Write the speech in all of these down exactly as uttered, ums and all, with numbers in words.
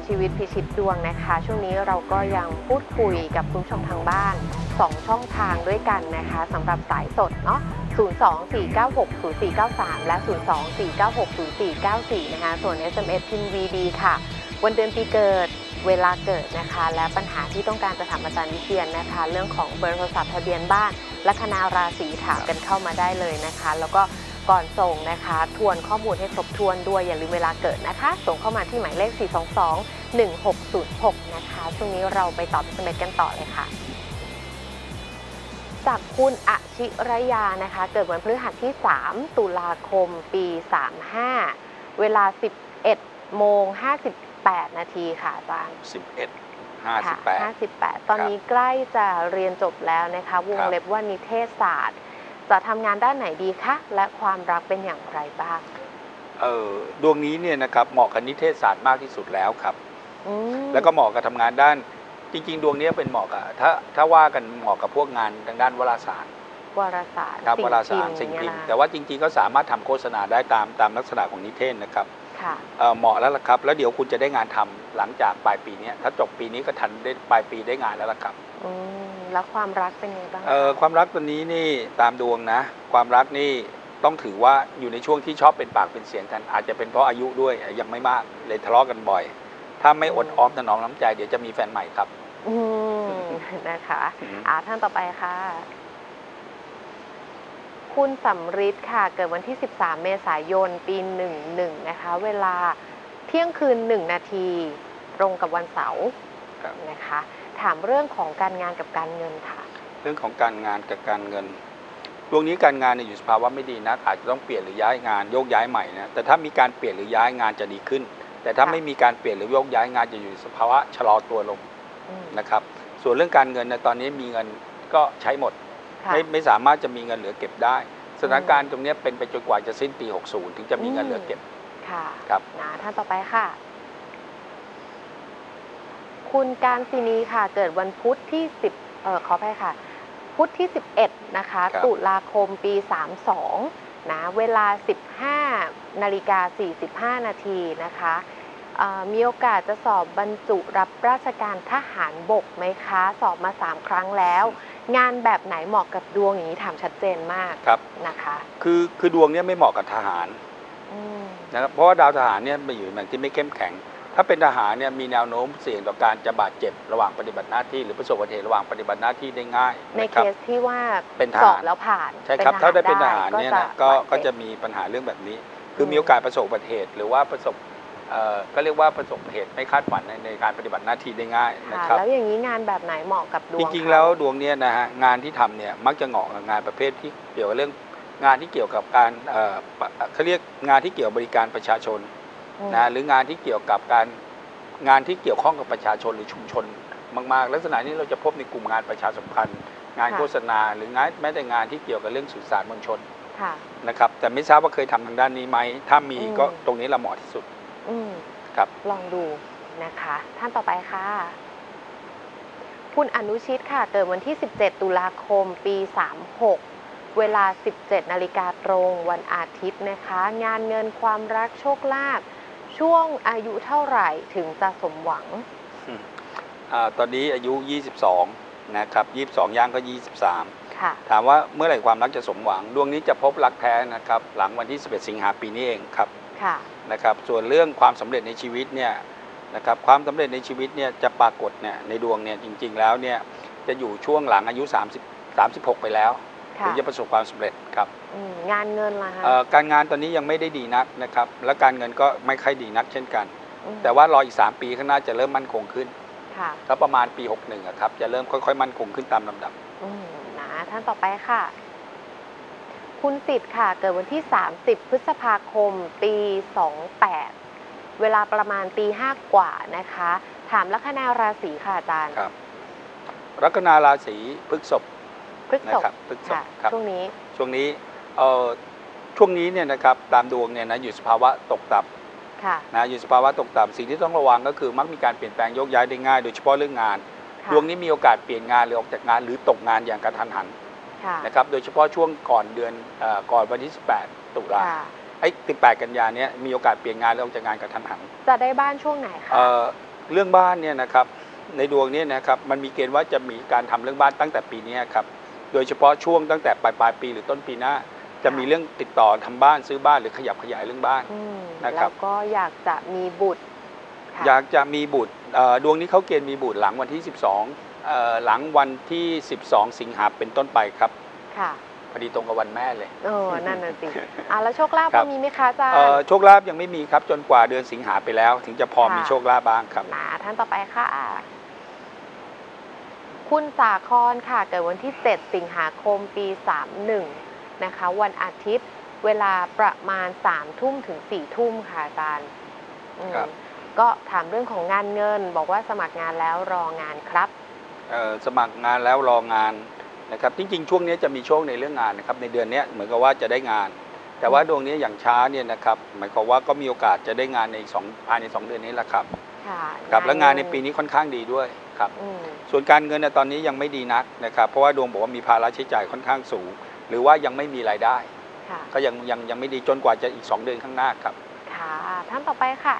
ชีวิตพิชิตดวงนะคะช่วงนี้เราก็ยังพูดคุยกับคุณผู้ชมทางบ้านสองช่องทางด้วยกันนะคะสำหรับสายสดเนาะศูนย์ สอง สี่ เก้า หก ศูนย์ สี่ เก้า สาม และ ศูนย์ สอง สี่ เก้า หก ศูนย์ สี่ เก้า สี่ นะคะส่วน เอส เอ็ม เอส พิมพ์ วี ดี ค่ะวันเดือนปีเกิดเวลาเกิดนะคะและปัญหาที่ต้องการจะถามอาจารย์วิเชียรนะคะเรื่องของเบอร์โทรศัพท์ทะเบียนบ้านและคณะราศีถามกันเข้ามาได้เลยนะคะแล้วก็ก่อนส่งนะคะทวนข้อมูลให้ครบถ้วนด้วยอย่าลืมเวลาเกิดนะคะส่งเข้ามาที่หมายเลข สี่ สอง สอง หนึ่ง หก ศูนย์ หก นะคะช่วงนี้เราไปตอบ เอส เอ็ม เอส กันต่อเลยค่ะจากคุณอชิรยานะคะเกิดวันพฤหัสที่สามตุลาคมปีสามห้าเวลาสิบเอ็ดโมงห้าสิบแปดนาทีค่ะอาจารย์สิบเอ็ด ห้าสิบแปดห้าสิบแปดตอนนี้ใกล้จะเรียนจบแล้วนะคะวงเล็บว่านิเทศศาสตร์จะทำงานด้านไหนดีคะและความรักเป็นอย่างไรบ้างเออดวงนี้เนี่ยนะครับเหมาะกับนิเทศศาสตร์มากที่สุดแล้วครับแล้วก็เหมาะกับทำงานด้านจริงๆดวงนี้เป็นเหมาะกับถ้าถ้าว่ากันเหมาะกับพวกงานทางด้านวารสารวารสารครับวารสารสิ่งพิมพ์แต่ว่าจริงๆก็สามารถทำโฆษณาได้ตามตามลักษณะของนิเทศนะครับเหมาะแล้วล่ะครับแล้วเดี๋ยวคุณจะได้งานทำหลังจากปลายปีนี้ถ้าจบปีนี้ก็ทันได้ปลายปีได้งานแล้วล่ะครับแล้วความรักเป็นยังไงบ้างเออความรักตัวนี้นี่ตามดวงนะความรักนี่ต้องถือว่าอยู่ในช่วงที่ชอบเป็นปากเป็นเสียงกันอาจจะเป็นเพราะอายุด้วยยังไม่มากเลยทะเลาะกันบ่อยถ้าไม่อดออมถนอมน้ำใจเดี๋ยวจะมีแฟนใหม่ครับอืมนะคะอ่าท่านต่อไปค่ะคุณสำริดค่ะเกิดวันที่สิบสามเมษายนปีหนึ่งหนึ่งนะคะเวลาเที่ยงคืนหนึ่งนาทีตรงกับวันเสาร์นะคะถามเรื่องของการงานกับการเงินค่ะเรื่องของการงานกับการเงินดวงนี้การงานเนี่ยอยู่สภาวะไม่ดีนักอาจจะต้องเปลี่ยนหรือย้ายงานโยกย้ายใหม่นะแต่ถ้ามีการเปลี่ยนหรือย้ายงานจะดีขึ้นแต่ถ้าไม่มีการเปลี่ยนหรือโยกย้ายงานจะอยู่ในสภาวะชะลอตัวลงนะครับส่วนเรื่องการเงินนะตอนนี้มีเงินก็ใช้หมดไม่ไม่สามารถจะมีเงินเหลือเก็บได้สถานการณ์ตรงนี้เป็นไปจนกว่าจะสิ้นปีหกสิบถึงจะมีเงินเหลือเก็บค่ะครับนะท่านต่อไปค่ะคุณการศินีค่ะเกิดวันพุธที่สิบเอ่อขออภัยค่ะพุธที่สิบเอ็ดนะคะตุลาคมปีสามสิบสองนะเวลาสิบห้านาฬิกาสี่สิบห้านาทีนะคะมีโอกาสจะสอบบรรจุรับราชการทหารบกไหมคะสอบมาสามครั้งแล้วงานแบบไหนเหมาะกับดวงอย่างนี้ถามชัดเจนมากนะคะคือคือดวงนี้ไม่เหมาะกับทหารนะครับเพราะว่าดาวทหารเนี่ยมาอยู่ในที่ไม่เข้มแข็งถ้าเป็นทหารเนี่ยมีแนวโน้มเสี่ยงต่อการจะบาดเจ็บระหว่างปฏิบัติหน้าที่หรือประสบอุบัติเหตุระหว่างปฏิบัติหน้าที่ได้ง่ายในเคสที่ว่าเป็นทหารแล้วผ่านใช่ครับถ้าได้เป็นทหารเนี่ยนะก็ก็จะมีปัญหาเรื่องแบบนี้คือมีโอกาสประสบอุบัติเหตุหรือว่าประสบก็เรียกว่าประสบเหตุไม่คาดฝันในในการปฏิบัติหน้าที่ได้ง่ายนะครับแล้วอย่างนี้งานแบบไหนเหมาะกับดวงจริงๆแล้วดวงนี้นะฮะงานที่ทำเนี่ยมักจะเหมาะกับงานประเภทที่เกี่ยวกับเรื่องงานที่เกี่ยวกับการเขาเรียกงานที่เกี่ยวบริการประชาชนนะหรืองานที่เกี่ยวกับการงานที่เกี่ยวข้องกับประชาชนหรือชุมชนมากๆลักษณะนี้เราจะพบในกลุ่มงานประชาสัมพันธ์งานโฆษณาหรืองานแม้แต่งานที่เกี่ยวกับเรื่องสื่อสารมวลชนนะครับแต่ไม่ทราบว่าเคยทำทางด้านนี้ไหมถ้ามีก็ตรงนี้เราเหมาะที่สุดครับลองดูนะคะท่านต่อไปค่ะคุณอนุชิตค่ะเกิดวันที่สิบเจ็ดตุลาคมปีสามสิบหกเวลาสิบเจ็ดนาฬิกาตรงวันอาทิตย์นะคะงานเงินความรักโชคลาภช่วงอายุเท่าไหร่ถึงจะสมหวังอตอนนี้อายุยี่สิบสองนะครับยี่สิบสองย่างก็ยี่สิบสามค่ะถามว่าเมื่อไหร่ความรักจะสมหวังดวงนี้จะพบรักแท้นะครับหลังวันที่สิบเอ็ดสิงหาปีนี้เองครับค่ะนะครับส่วนเรื่องความสำเร็จในชีวิตเนี่ยนะครับความสำเร็จในชีวิตเนี่ยจะปรากฏเนี่ยในดวงเนี่ยจริงๆแล้วเนี่ยจะอยู่ช่วงหลังอายุสามสิบ สามสิบหกไปแล้วถึงจะประสบความสำเร็จครับงานเงินล่ะคะการงานตอนนี้ยังไม่ได้ดีนักนะครับและการเงินก็ไม่ค่อยดีนักเช่นกันแต่ว่ารออีกสามปีข้างหน้าจะเริ่มมั่นคงขึ้นแล้วประมาณปีหกสิบเอ็ดครับจะเริ่มค่อยๆมั่นคงขึ้นตามลำดับนะท่านต่อไปค่ะคุณสิทธิ์ค่ะเกิดวันที่สามสิบพฤษภาคมปีสองสิบแปดเวลาประมาณตีห้ากว่านะคะถามลัคนาราศีค่ะอาจารย์ครับลัคนาราศีพฤษภพฤษภพฤษภครับช่วงนี้ช่วงนี้เอ่อช่วงนี้เนี่ยนะครับตามดวงเนี่ยนะอยู่สภาวะตกต่ำนะอยู่สภาวะตกต่ำสิ่งที่ต้องระวังก็คือมักมีการเปลี่ยนแปลงโยกย้ายได้ง่ายโดยเฉพาะเรื่องงานดวงนี้มีโอกาสเปลี่ยนงานหรือออกจากงานหรือตกงานอย่างกระทันหันนะครับโดยเฉพาะช่วงก่อนเดือนก่อนวันที่สิบแปดตุลาไอ้สิบแปดกันยาเนี้ยมีโอกาสเปลี่ยนงานหรือออกจากงานกระทันหันจะได้บ้านช่วงไหนคะกเรื่องบ้านเนี่ยนะครับในดวงเนี้นะครับมันมีเกณฑ์ว่าจะมีการทำเรื่องบ้านตั้งแต่ปีนี้ครับโดยเฉพาะช่วงตั้งแต่ปลายปลายปีหรือต้นปีหน้าจะมีเรื่องติดต่อทำบ้านซื้อบ้านหรือขยับขยายเรื่องบ้านอืมนะครับแล้วก็อยากจะมีบุตรค่ะอยากจะมีบุตรเอ่อดวงนี้เขาเกณฑ์มีบุตรหลังวันที่สิบสองเอ่อหลังวันที่สิบสองสิงหาเป็นต้นไปครับค่ะพอดีตรงกับวันแม่เลยเออนั่นน่ะสิอ่ะแล้วโชคลาภครัพบอมีไหมคะอาจารเอ่อย์โชคลาภยังไม่มีครับจนกว่าเดือนสิงหาไปแล้ว ถึงจะพอค่ะมีโชคลาภบ้างครับมาท่านต่อไปค่ะ คุณสาครค่ะ เกิดวันที่เจ็ดสิงหาคมปีสามสิบเอ็ดนะคะ วันอาทิตย์เวลาประมาณสามทุ่มถึงสี่ทุ่มค่ะอาจารย์อืมครับก็ถามเรื่องของงานเงิน บอกว่าสมัครงานแล้วรองานครับเอ่อสมัครงานแล้วรองานนะครับจริงๆ ช่วงนี้จะมีโชคในเรื่องงานนะครับในเดือนนี้เหมือนกับว่าจะได้งาน แต่ว่าดวงนี้อย่างช้าเนี่ยนะครับหมายความว่าก็มีโอกาสจะได้งานในสองภายในสองเดือนนี้แหละครับค่ะครับและงานในปีนี้ค่อนข้างดีด้วยครับอืมส่วนการเงินเนยตอนนี้ยังไม่ดีนักนะครับเพราะว่าดวงบอกว่ามีภาระใช้จ่ายค่อนข้างสูง หรือว่ายังไม่มีรายได้ค่ะก็ยังยังยังไม่ดีจนกว่าจะอีกสองเดือนข้างหน้าครับค่ะ ท่านต่อไปค่ะ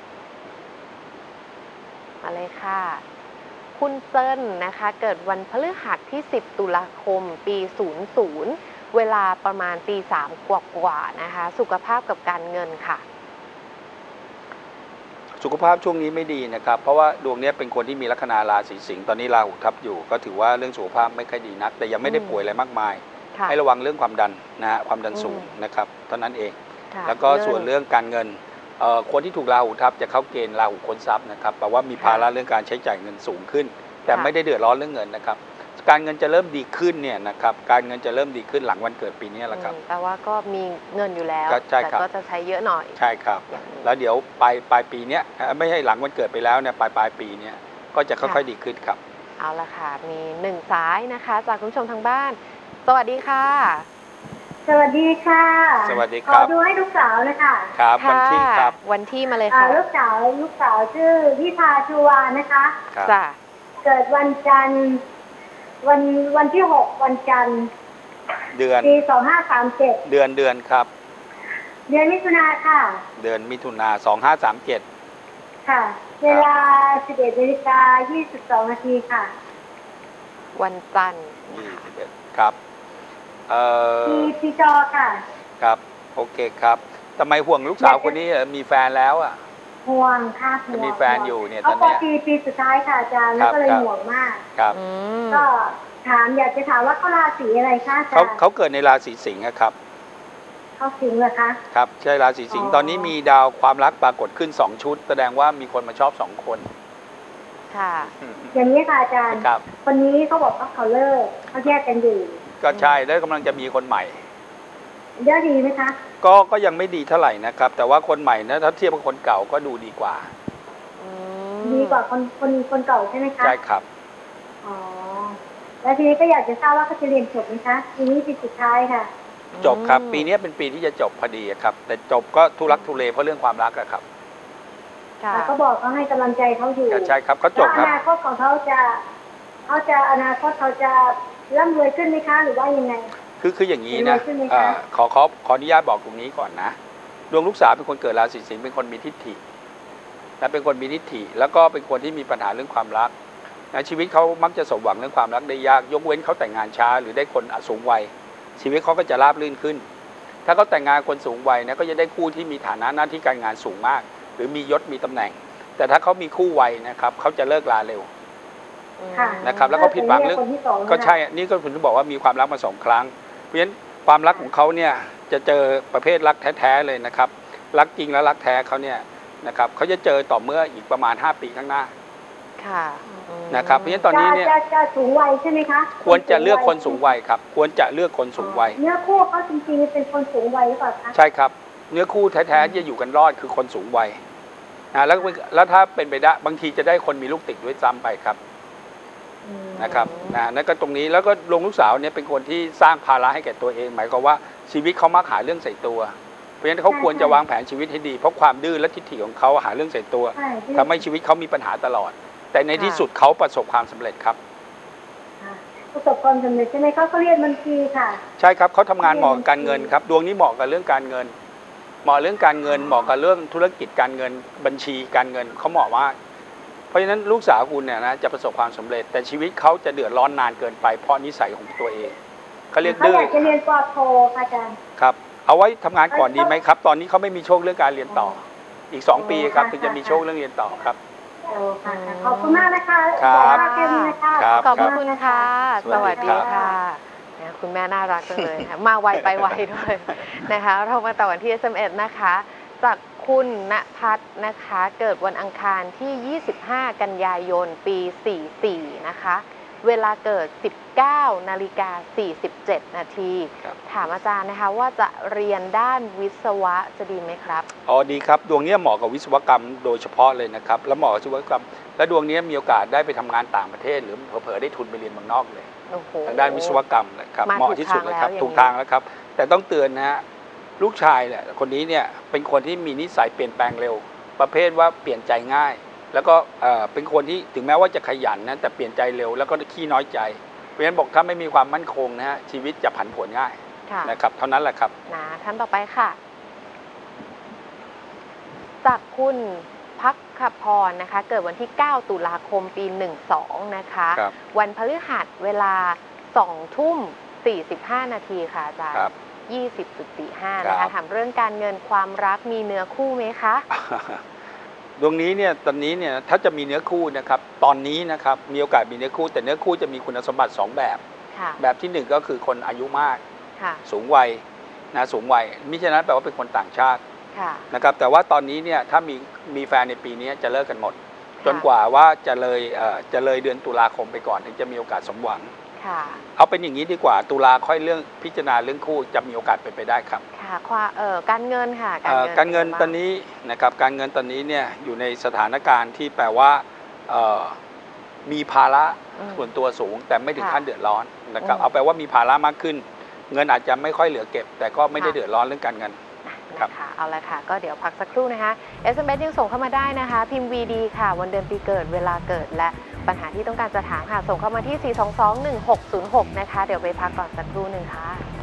มาเลยค่ะ คุณเซินนะคะ เกิดวันพฤหัสที่ สิบ ตุลาคม ปี ศูนย์ ศูนย์ เวลาประมาณตีสามกว่าๆนะคะ สุขภาพกับการเงินค่ะสุขภาพช่วงนี้ไม่ดีนะครับเพราะว่าดวงนี้เป็นคนที่มีลัคนาราศีสิงห์ตอนนี้ราหูทับอยู่ ก็ถือว่าเรื่องสุขภาพไม่ค่อยดีนัก แต่ยังไม่ได้ป่วยอะไรมากมายค่ะให้ระวังเรื่องความดันนะฮะความดันสูงอืมนะครับเท่านั้นเองค่ะแล้วก็ส่วนเรื่องการเงินเอ่อคนที่ถูกราหูทับจะเข้าเกณฑ์ราหูค้นทรัพย์นะครับแปลว่ามีภาระเรื่องการใช้จ่ายเงินสูงขึ้น แต่ไม่ได้เดือดร้อนเรื่องเงินนะครับการเงินจะเริ่มดีขึ้นเนี่ยนะครับการเงินจะเริ่มดีขึ้นหลังวันเกิดปีนี้แหละครับอืมแต่ว่าก็มีเงินอยู่แล้วก็ใช่แต่ครับก็จะใช้เยอะหน่อยใช่ครับอย่างนี้แล้วเดี๋ยวปลายปลายปีเนี้ยไม่ใช่หลังวันเกิดไปแล้วเนี่ยปลายปลายปีเนี้ยก็จะค่อยๆดีขึ้นครับเอาละค่ะ มีหนึ่งสายนะคะ จากคุณผู้ชมทางบ้าน สวัสดีค่ะสวัสดีค่ะสวัสดีคขรัอบ ดูให้ลูกสาวเลยค่ะครับวันที่ครับวันที่มาเลยอ่าค่ะลูกสาวลูกสาวชื่อวิภาชูวานะคะครับจ้ะเกิดวันจันทร์วันวันที่หกวันจันทร์เดือนปีสองห้าสามเจ็ดเดือนเดือนครับเดือนมิถุนาค่ะเดือนมิถุนาสองห้าสามเจ็ดค่ะ เวลาสิบเอ็ดนาฬิกายี่สิบสองนาทีค่ะวันจันทร์ยี่สิบเอ็ดครับเอ่อปีปีจอค่ะครับโอเคครับทำไมห่วงลูกสาวคนนี้เอ่อมีแฟนแล้วอ่ะห่วงค่ะห่วงมีแฟนอยู่เนี่ยตเขาอนปเนี้ยปีปีสุดท้ายค่ะอาจารย์แล้วก็เลยครับห่วงมากครับอืมก็ถามอยากจะถามว่าเขาราศีอะไรคะอาจาเขารย์เขาเกิดในราศีสิงห์อะครับเขาสิงห์เหรอคะครับใช่ราศีสิงห์อ๋อตอนนี้มีดาวความรักปรากฏขึ้นสองชุด แสดงว่ามีคนมาชอบสองคนค่ะอืมอย่างนี้ค่ะอาจารย์ครับคนนี้เขาบอกว่าเขาเลิกเขาแยกกันอยู่ก็ใช่แล้วกำลังจะมีคนใหม่เยอะดีไหมคะก็ก็ยังไม่ดีเท่าไหร่นะครับ แต่ว่าคนใหม่นะถ้าเทียบกับคนเก่าก็ดูดีกว่าอืมดีกว่าคนคนคนเก่าใช่ไหมคะใช่ครับอ๋อแล้วทีนี้ก็อยากจะทราบว่าเขาจะเรียนจบไหมคะปีนี้ปีสุดท้ายค่ะจบครับ ปีนี้เป็นปีที่จะจบพอดีอะครับ แต่จบก็ทุรักทุเลเพราะเรื่องความรักอะครับค่ะแล้วก็บอกเขาให้กำลังใจเขาอยู่ก็ใช่ครับเขาจแล้วบอครับนาคตของเขาจะเขาจะอนาคตเขาจะร่ำรวยขึ้นไหมคะหรือว่ายังไงคือคืออย่างนี้เป็นนะไงใช่ไหมคะเอ่อขอขอขออนุญาตบอกตรงนี้ก่อนนะดวงลูกสาวเป็นคนเกิดราศีสิงห์เป็นคนมีทิฏฐิและเป็นคนมีทิฏฐิแล้วก็เป็นคนที่มีปัญหาเรื่องความรักนะชีวิตเขามักจะสมหวังเรื่องความรักได้ยากยกเว้นเขาแต่งงานช้า หรือได้คนสูงวัยชีวิตเขาก็จะราบรื่นขึ้น ถ้าเขาแต่งงานคนสูงวัยนะก็จะได้คู่ที่มีฐานะหน้าที่การงานสูงมาก หรือมียศมีตำแหน่ง แต่ถ้าเขามีคู่วัยนะครับเขาจะเลิกลาเร็วค่ะนะครับแล้วก็ผิดหวังเรื่องคนที่สองก็ใช่นี่ก็ผมจะบอกว่ามีความรักมาสองครั้ง เพราะฉะนั้นความรักของเขาเนี่ยจะเจอประเภทรักแท้ๆเลยนะครับ รักจริงและรักแท้เขาเนี่ยนะครับเขาจะเจอต่อเมื่ออีกประมาณห้าปีข้างหน้าค่ะอืมนะครับเพราะฉะนั้นตอนนี้เนี่ยจะจะจะสูงวัยใช่ไหมคะควรจะเลือกคนสูงวัยครับควรจะเลือกคนสูงวัยเนื้อคู่เขาจริงๆเป็นคนสูงวัยหรือเปล่าคะใช่ครับเนื้อคู่แท้ๆจะอยู่กันรอดคือคนสูงวัยนะแล้วแล้วถ้าเป็นไปได้บางทีจะได้คนมีลูกติดด้วยซ้ำไปครับอืมนะครับนะนั่นก็ตรงนี้แล้วก็ลงลูกสาวเนี่ยเป็นคนที่สร้างภาระให้แก่ตัวเอง หมายความว่าชีวิตเขามักหาเรื่องใส่ตัว เพราะฉะนั้นเขาควรจะวางแผนชีวิตให้ดีเพราะความดื้อและทิฐิของเขาหาเรื่องใส่ตัวใช่ทำให้ชีวิตเขามีปัญหาตลอด แต่ในที่สุดเขาประสบความสำเร็จครับค่ะประสบความสำเร็จใช่ไหมเขาเขาเรียนบัญชีค่ะใช่ครับเขาทำงานเหมาะกับการเงินครับดวงนี้เหมาะกับเรื่องการเงิน เหมาะเรื่องการเงินเหมาะกับเรื่องธุรกิจการเงินบัญชีการเงินเขาเหมาะมากเพราะฉะนั้นลูกสาวคุณเนี่ยนะจะประสบความสำเร็จแต่ชีวิตเขาจะเดือดร้อนนานเกินไปเพราะนิสัยของตัวเองเขาเรียกเขาดื้ออยากจะเรียนปอโทค่ะอาจารย์ครับเอาไว้ทำงานก่อนดีไหมครับ ตอนนี้เขาไม่มีโชคเรื่องการเรียนต่ออีกสองปีครับถึงจะมีโชคเรื่องเรียนต่อครับโอ้ค่ะค่ะขอบคุณมากนะคะครับขอแค่นี้นะคะครับขอบคุณค่ะสสวัวัสสดีดีครับค่ะนะคุณแม่น่ารักจังเลยนะมาไวไปไวด้วยนะคะ เรามาต่อกันที่ เอส เอ็ม เอส นะคะ จากคุณณพัฒน์นะคะ เกิดวันอังคารที่ ยี่สิบห้า กันยายน ปี สี่สี่ นะคะ เวลาเกิด สิบเก้านาฬิกาสี่สิบเจ็ด นาทีครับถามอาจารย์นะคะว่าจะเรียนด้านวิศวะจะดีไหมครับอ๋อดีครับดวงเนี้ยเหมาะกับวิศวกรรมโดยเฉพาะเลยนะครับแล้วเหมาะกับวิศวกรรม และดวงเนี้ยมีโอกาสได้ไปทำงานต่างประเทศ หรือเผลอๆได้ทุนไปเรียนเมืองนอกเลยโอ้โหทางด้านวิศวกรรมนะครับมาเหมาะที่สุดเลยครับถูถูกกทาทาง งแล้แล้ว วครับแต่ต้องเตือนนะฮะลูกชายเนี่ยคนนี้เนี่ยเป็นคนที่มีนิสัยเปลี่ยนแปลงเร็ว ประเภทว่าเปลี่ยนใจง่าย แล้วก็เอ่อเป็นคนที่ถึงแม้ว่าจะขยันนะแต่เปลี่ยนใจเร็วแล้วก็ขี้น้อยใจเพราะฉะนั้นบอกถ้าไม่มีความมั่นคงนะฮะชีวิตจะผันผวนง่ายค่ะนะครับเท่านั้นแหละครับนะท่านต่อไปค่ะ จากคุณพักขพรนะคะ เกิดวันที่ เก้า ตุลาคม ปี หนึ่งสอง นะคะครับวันพฤหัสเวลา สอง ทุ่ม สี่สิบห้า นาทีค่ะอาจารย์ครับยี่สิบจุดสี่ห้าครันะคะบถามเรื่องการเงินความรักมีเนื้อคู่ไหมคะดวงนี้เนี่ยตอนนี้เนี่ยถ้าจะมีเนื้อคู่นะครับตอนนี้นะครับมีโอกาสมีเนื้อคู่แต่เนื้อคู่จะมีคุณสมบัติสองแบบค่ะแบบที่หนึ่งก็คือคนอายุมากค่ะสูงวัยนะสูงวัยมิฉะนั้นแปลว่าเป็นคนต่างชาติค่ะนะครับแต่ว่าตอนนี้เนี่ยถ้ามีมีแฟนในปีนี้จะเลิกกันหมด จนกว่าว่าจะเลยเอ่อจะเลยเดือนตุลาคมไปก่อนถึงจะมีโอกาสสมหวังค่ะเอาเป็นอย่างนี้ดีกว่าตุลาค่อยเรื่องพิจารณาเรื่องคู่จะมีโอกาสเป็นไปได้ครับค่ะความเอ่อการเงินค่ะเอ่อการเงินตอนนี้นะครับการเงินตอนนี้เนี่ยอยู่ในสถานการณ์ที่แปลว่าเอ่อมีภาระอืมส่วนตัวสูง แต่ไม่ถึงค่ะขั้นเดือดร้อนนะครับอืมเอาแปลว่ามีภาระมากขึ้น เงินอาจจะไม่ค่อยเหลือเก็บ แต่ก็ไม่ได้ค่ะเดือดร้อนเรื่องการเงิน ครับนะคะเอาละค่ะ ก็เดี๋ยวพักสักครู่นะคะ เอส เอ็ม เอส ยังส่งเข้ามาได้นะคะ พิมพ์ วี ดี ค่ะ วันเดือนปีเกิดเวลาเกิดและปัญหาที่ต้องการจะถามค่ะ ส่งเข้ามาที่ สี่ สอง สอง หนึ่ง หก ศูนย์ หก นะคะ เดี๋ยวไปพักก่อนสักครู่หนึ่งค่ะ